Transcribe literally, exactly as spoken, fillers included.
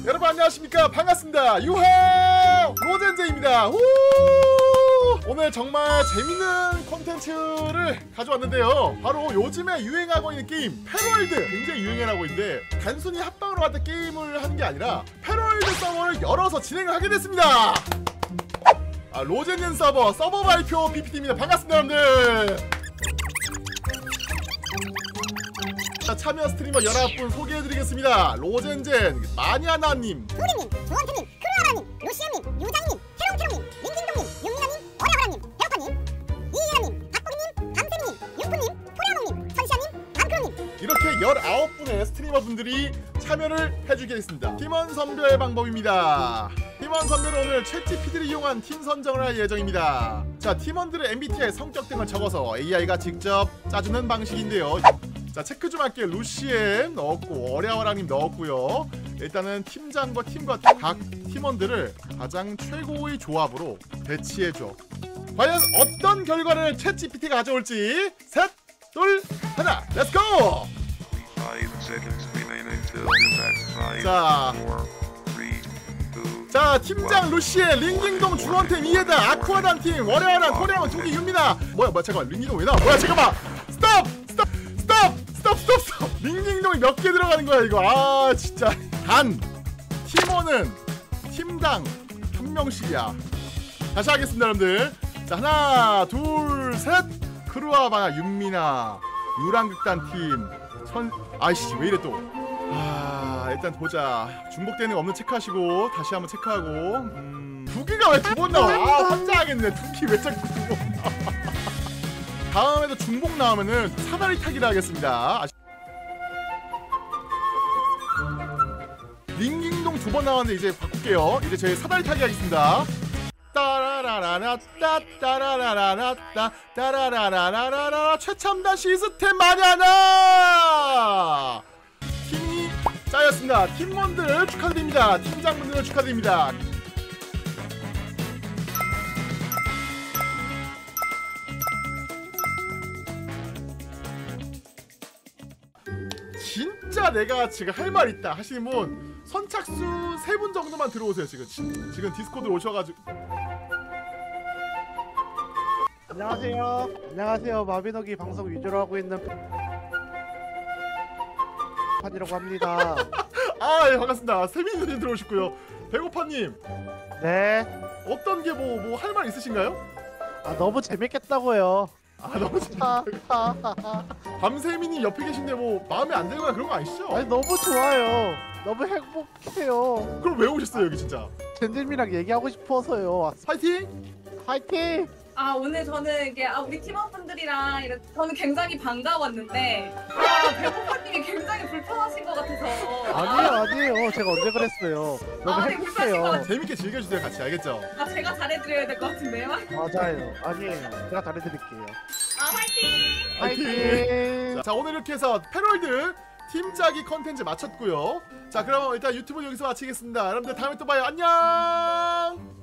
여러분 안녕하십니까, 반갑습니다. 유하 로젠제입니다. 우! 오늘 정말 재밌는 콘텐츠를 가져왔는데요, 바로 요즘에 유행하고 있는 게임 패럴드, 굉장히 유행하고 있는데 단순히 합방으로 갖다 게임을 하는 게 아니라 패럴드 서버를 열어서 진행을 하게 됐습니다. 아, 로젠젠 서버 서버 발표 피피티입니다. 반갑습니다 여러분들. 자, 참여 스트리머 열아홉 분 소개해드리겠습니다. 로젠젠, 마냐나님, 우리님, 조원태님, 크루아라님, 루시아님, 유장님, 테롱테롱님, 링딩동님, 윤미나님, 어려워라님, 배고파님, 이이라님, 박보기님, 감쌤님, 윤프님, 토리아농님, 선시아님, 안크로님, 이렇게 열아홉 분의 스트리머 분들이 참여를 해주겠습니다. 팀원 선별 방법입니다. 팀원 선별은 오늘 챗지피티를 이용한 팀 선정을 할 예정입니다. 자, 팀원들의 엠비티아이 성격 등을 적어서 에이아이가 직접 짜주는 방식인데요. 자, 체크 좀 할게요. 루시엠 넣었고 어려워라님 넣었고요. 일단은 팀장과 팀과 각 팀원들을 가장 최고의 조합으로 배치해줘. 과연 어떤 결과를 챗지피티가 가져올지. 셋, 둘, 하나, 렛츠고! 자, 자, 팀장 루시에, 링딩동, 주원템, 이에다, 아쿠아단 팀, 월요일한, 코리아원, 두기, 윤미나. 뭐야 뭐야 잠깐만, 링딩동 왜 나와? 뭐야 잠깐만, 스톱! 스톱! 스톱! 스톱! 스톱! 스톱! 링딩동이 몇 개 들어가는 거야 이거. 아 진짜. 단 팀원은 팀당 한 명씩이야. 다시 하겠습니다 여러분들. 자, 하나 둘 셋. 크루아바나, 윤미나, 유랑극단 팀, 천... 아이씨 왜 이래 또. 아, 일단 보자. 중복되는 거 없는 체크하시고 다시 한번 체크하고. 음... 두기가 왜 두 번 나와? 아, 환장하겠네. 두기 왜 자꾸 두 번 나와. 다음에도 중복 나오면은 사다리 타기를 하겠습니다. 아시... 링딩동 두 번 나왔는데 이제 바꿀게요. 이제 저희 사다리 타기 하겠습니다. 따라라라라따 따라라라라따 따라라라라라라. 최첨단 시스템 마냐나 팀이 짜였습니다. 팀원들 축하드립니다. 팀장분들 축하드립니다. 진짜 내가 지금 할 말 있다 하시는 분 선착순 세 분 정도만 들어오세요. 지금 지금 디스코드 오셔가지고. 안녕하세요. 안녕하세요. 마비노기 방송 위주로 하고 있는 판이라고 합니다. 아, 예, 반갑습니다. 세민님 들어오셨고요. 배고파님. 네. 어떤 게 뭐 뭐 할 말 있으신가요? 아, 너무 재밌겠다고요. 아, 너무 재밌다. 밤세민님 옆에 계신데 뭐 마음에 안 들거나 그런 거 아니시죠? 아니, 너무 좋아요. 너무 행복해요. 그럼 왜 오셨어요 여기 진짜? 젠들미랑 얘기하고 싶어서요. 파이팅! 파이팅! 아, 오늘 저는 이게 아, 우리 팀원분들이랑 이렇게 저는 굉장히 반가웠는데 아, 배고파님이 굉장히 불편하신 것 같아서. 아니에요, 아니에요. 제가 언제 그랬어요. 너무 아, 네, 행복해요. 재밌게 즐겨주세요 같이. 알겠죠? 아, 제가 잘해드려야 될 것 같은데요. 맞아요. 아니에요. 제가 잘해드릴게요. 아, 화이팅! 파이팅! 자, 자, 오늘 이렇게 해서 패럴드 팀 짜기 컨텐츠 마쳤고요. 자, 그럼 일단 유튜브 여기서 마치겠습니다. 여러분들 다음에 또 봐요. 안녕!